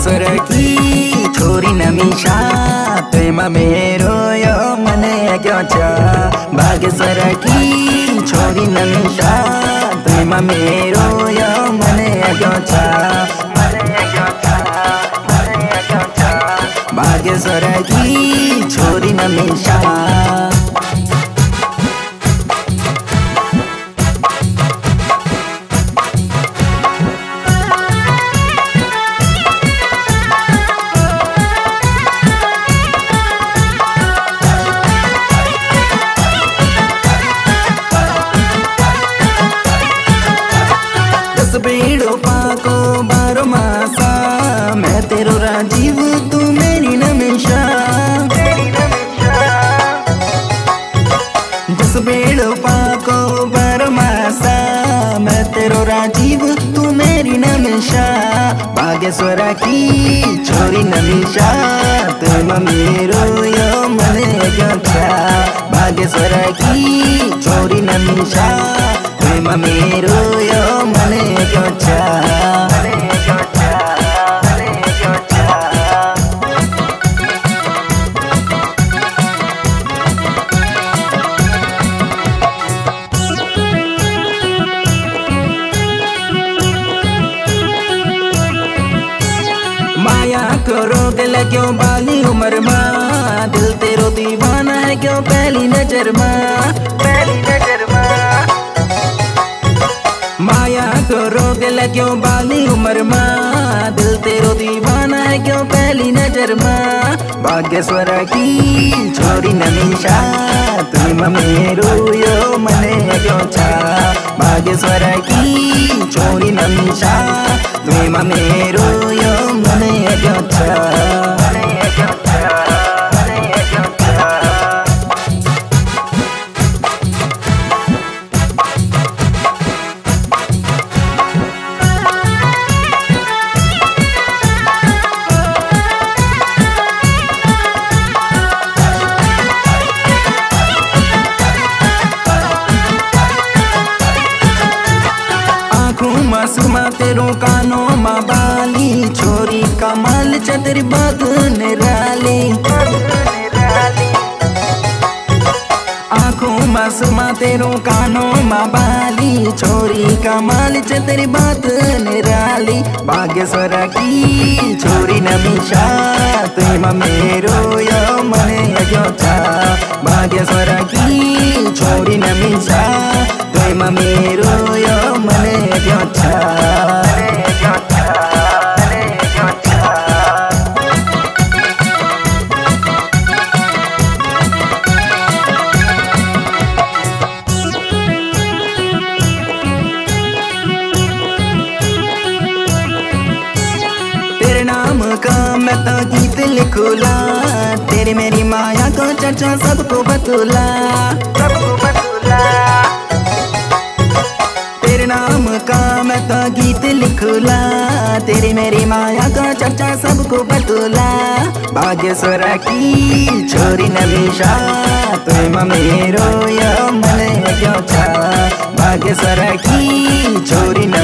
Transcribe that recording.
भाग्यश्वर की छोरी नमिषा प्रेम मेरो यो मने क्यों छ। भाग्यश्वर की छोरी नमिषा प्रेम मेरो यो मने क्यों छ। भाग्यश्वर की छोरी नमिषा बेड़ो पाको 12 मासा मैं तेरो राजीव तू मेरी नमिषा। जस बेड़ो पाको 12 मासा मैं तेरो राजीव तू मेरी नमिषा। भाग्यश्वर की छोरी नमिषा तुम मेरो यो मने क्यों छ। भाग्यश्वर की छोरी नमिषा तुम मेरो यो मने क्यों छ। माया को रोग क्यों बाली उम्र माँ दिल तेरो दीवाना है क्यों पहली नजर माँ। पहली नजर माँ माया को रोग क्यों बाली उम्र माँ दिल तेरो दीवाना है क्यों पहली नजर माँ। भाग्यश्वर की छोरी नमिषा तुम मेरो यो मने क्यों छ। भाग्यश्वर की छोरी नमिषा तुम मेरो यो मने क्यों छ। मासूमा तेरो कानों माँ बाली छोरी कमाल चतरी बात निराली। आँखों मासूमा तेरो कानों माँ बाली छोरी कमाल चतरी बात निराली। भाग्यश्वर की छोरी नमिषा तुम मेरो यो मने क्यों छ। भाग्यश्वर की छोरी नमिषा तुम मेरो यो मने क्यों छ। तेरे नाम का मैं तो गीत लिखूला तेरी मेरी माया को चर्चा सबको बतूला। सबको बतूला तेरे नाम का मैं तो गीत लिखूला तेरी मेरी माया का चर्चा सबको बतूला। भाग्यश्वर की छोरी नमिषा तुम मेरो यो मने क्यों छ। भाग्यश्वर की छोरी